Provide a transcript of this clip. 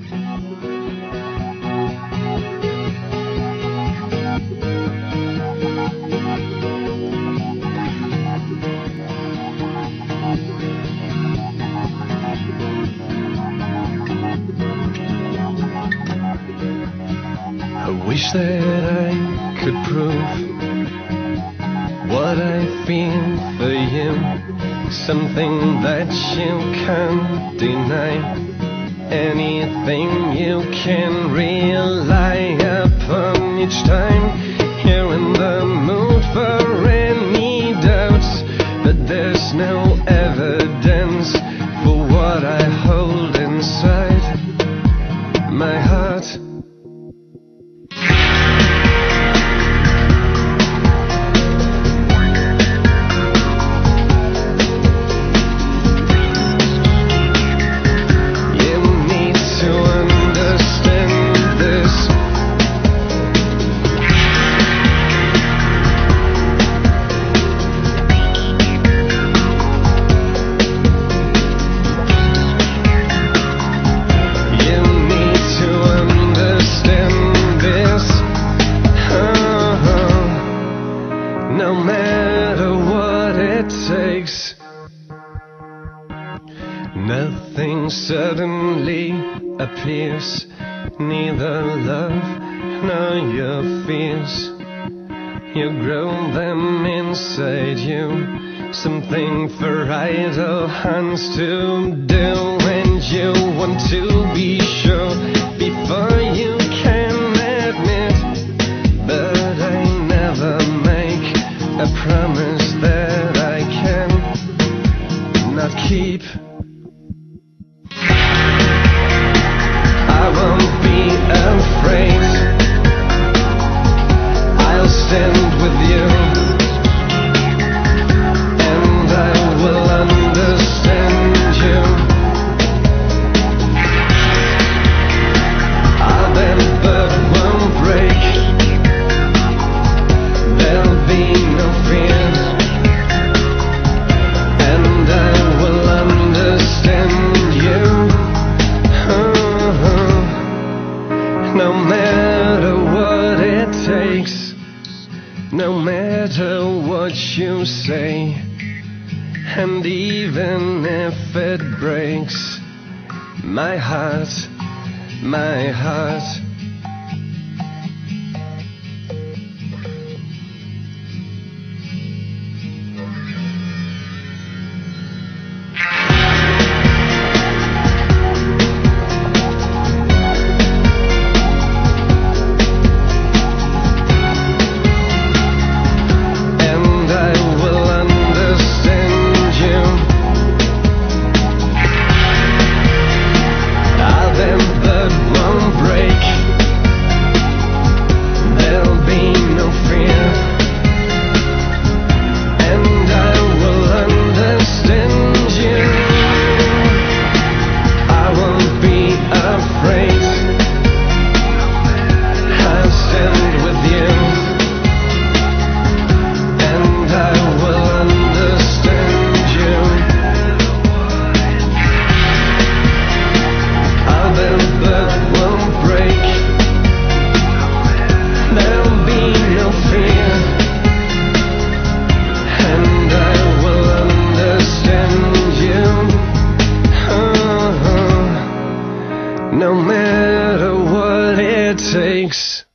I wish that I could prove what I feel for you, something that you can't deny, anything you can rely upon each time you're in the mood for any doubts, but there's no evidence for what I hold inside my heart. No matter what it takes, nothing suddenly appears, neither love nor your fears. You grow them inside you, something for idle hands to do, and you want to be sure before you can admit, but I never make a promise that I can not keep. I won't be afraid, I'll stand with you, and I will understand you. I'll bend but won't break, there'll be no fear, and I will understand you. No matter what it takes, no matter what you say, and even if it breaks my heart, my heart. No matter what it takes.